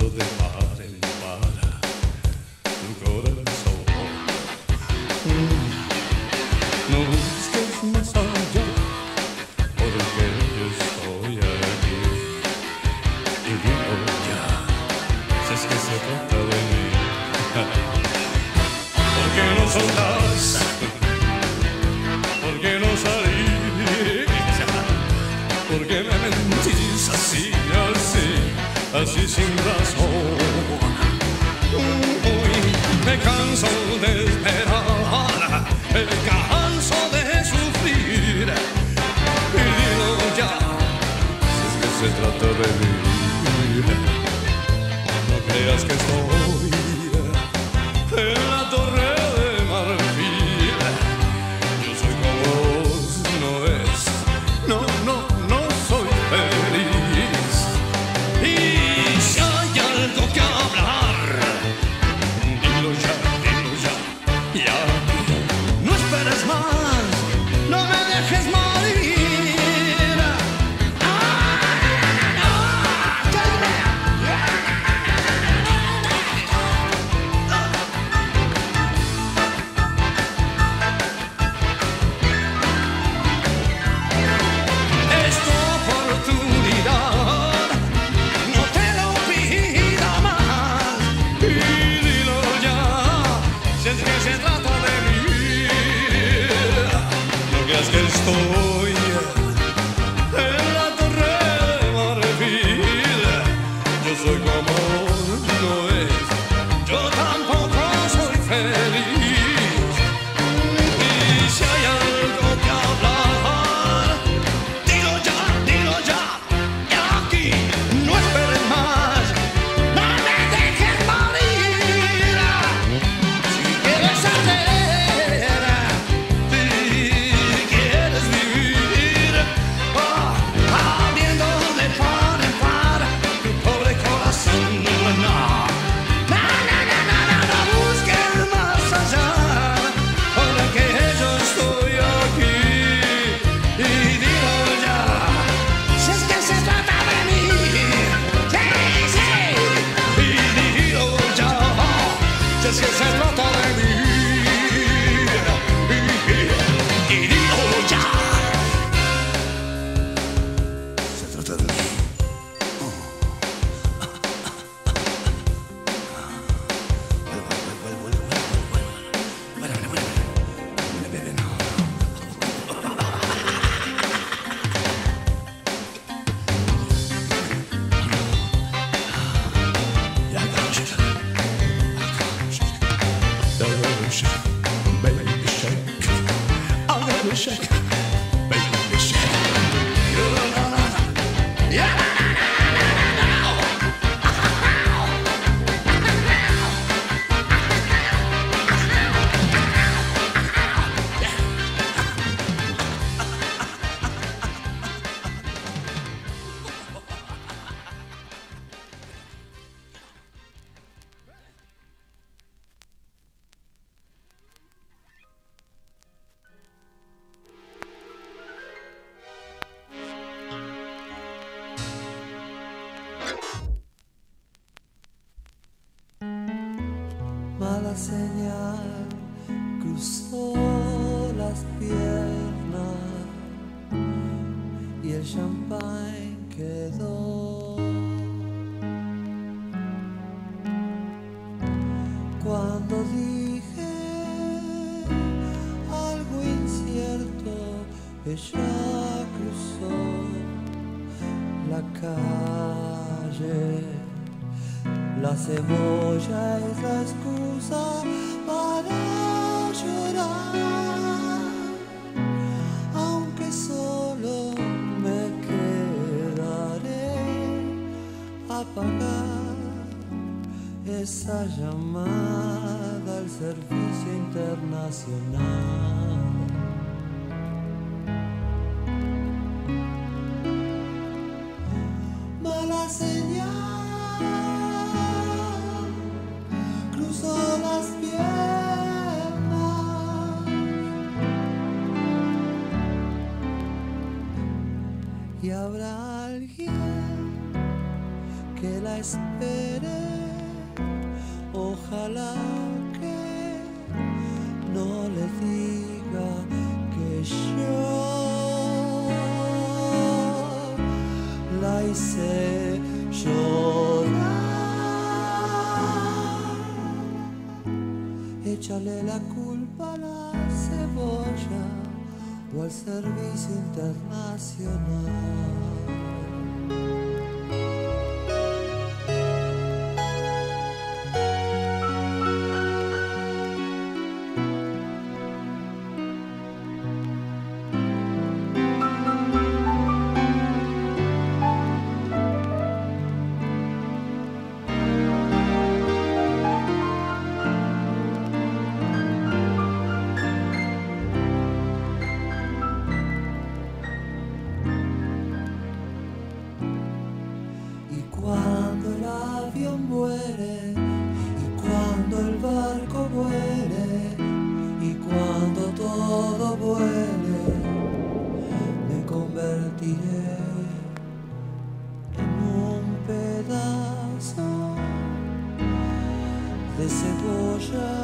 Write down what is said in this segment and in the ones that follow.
de par en par tu corazón. No busques más allá, porque yo estoy aquí. Y dilo ya, si es que se trata de mí. ¿Por qué no soltás? ¿Por qué no salís? ¿Por qué me mentís así, así sin razón? Uy, me canso de esperar, me canso de sufrir. Y dilo ya, si es que se trata de mí. No creas que estoy en la torre de marfil. Yo soy como vos, no es, no soy feliz. Y si hay algo que hablar, dilo ya, ya. No esperes más, no me dejes morir. Es tu oportunidad, no te lo pido más. Y dilo ya, si es que se trata de mí. No creas que estoy en la torre de marfil. Yo soy tu amor, no es, yo tampoco soy feliz. Y si hay algo que hablar, dilo ya, y aquí no esperes más, no me dejes morir. Si quieres arder, si quieres vivir, abriendo de par en par tu pobre corazón. No busques más allá, porque yo estoy aquí. Y dilo ya, si es que se trata de mí. Sí. Y dilo ya, si es que se trata de mí. Y dilo ya, se trata de mí. Shake, baby, shake. Mala señal cruzó las piernas y el champán quedó. Cuando dije algo incierto, ella cruzó la calle. La cebolla es la excusa para llorar, aunque solo me quedaré a apagar esa llamada al servicio internacional. Mala señal cruzó las piernas y habrá alguien que la la espere. Ojalá que no le diga que yo la hice llorar. Échale la culpa a la cebolla o al servicio internacional. Cuando el avión muere, y cuando el barco muere, y cuando todo vuele, me convertiré en un pedazo de cebolla,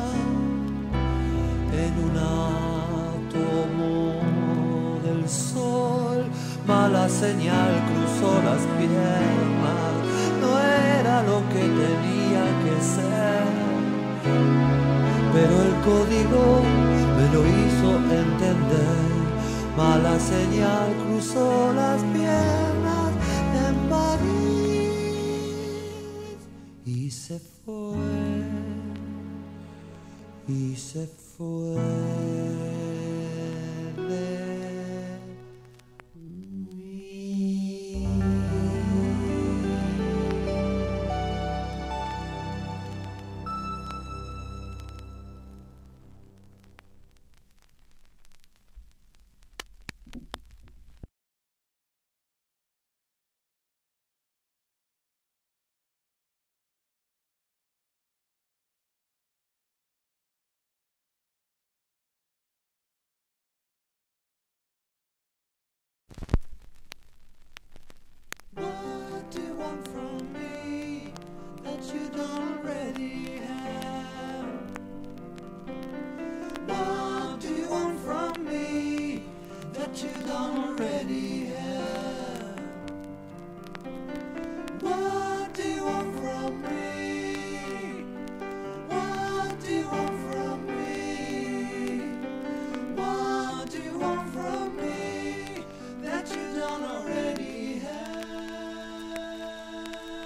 en un átomo del sol. Mala señal cruzó las piernas, no era lo que tenía que ser, pero el código me lo hizo entender. Mala señal cruzó las piernas en París y se fue, y se fue. What do you want from me that you don't already have? What do you want from me that you don't already have? What do you want from me? What do you want from me? What do you want from me that you don't already have?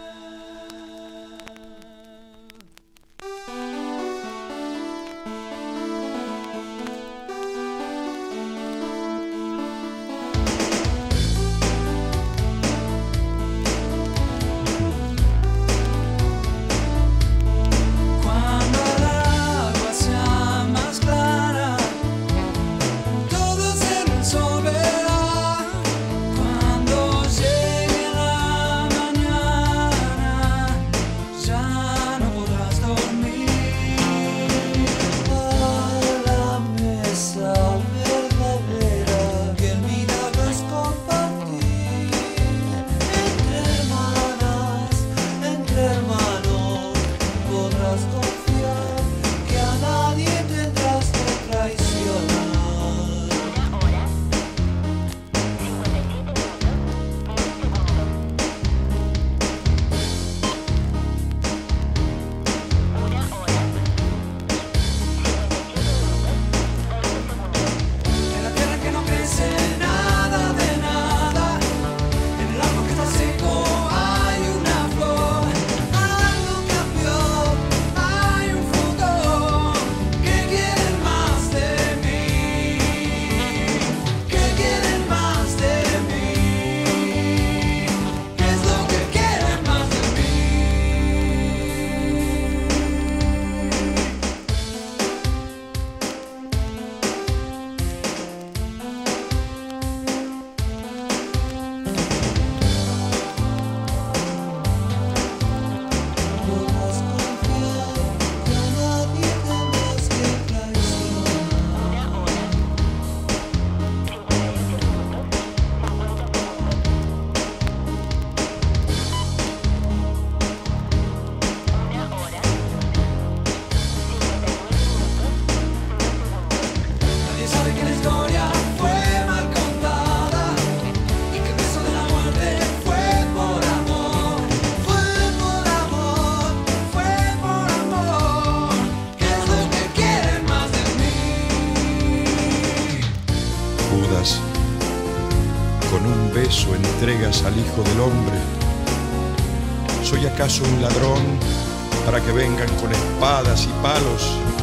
eso entregas al Hijo del Hombre? ¿Soy acaso un ladrón para que vengan con espadas y palos?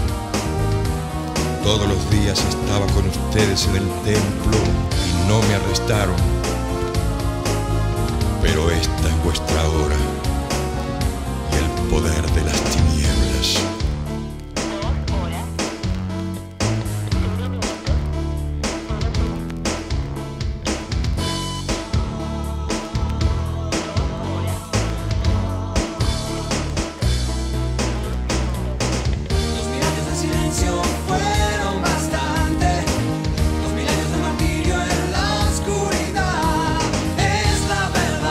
Todos los días estaba con ustedes en el templo y no me arrestaron. Pero esta es vuestra hora y el poder de las tinieblas. Fueron bastante, 2000 años de martirio en la oscuridad. Es la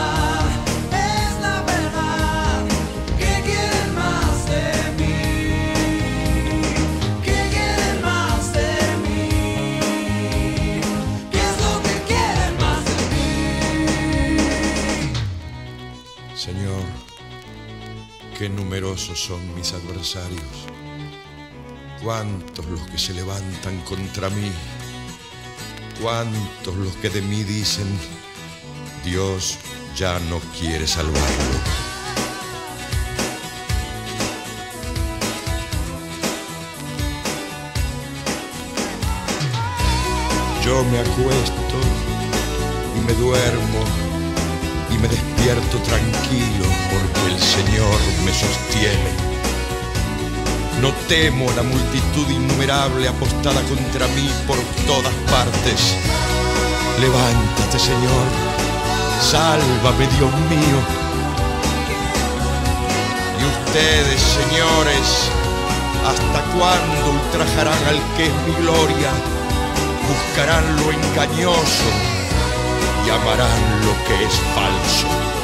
verdad, que quieren más de mí, que quieren más de mí, ¿qué es lo que quieren más de mí? Señor, qué numerosos son mis adversarios. Cuántos los que se levantan contra mí, cuántos los que de mí dicen, Dios ya no quiere salvarlo. Yo me acuesto y me duermo y me despierto tranquilo porque el Señor me sostiene. No temo la multitud innumerable apostada contra mí por todas partes. Levántate, Señor, sálvame, Dios mío. Y ustedes, señores, ¿hasta cuándo ultrajarán al que es mi gloria? Buscarán lo engañoso y amarán lo que es falso.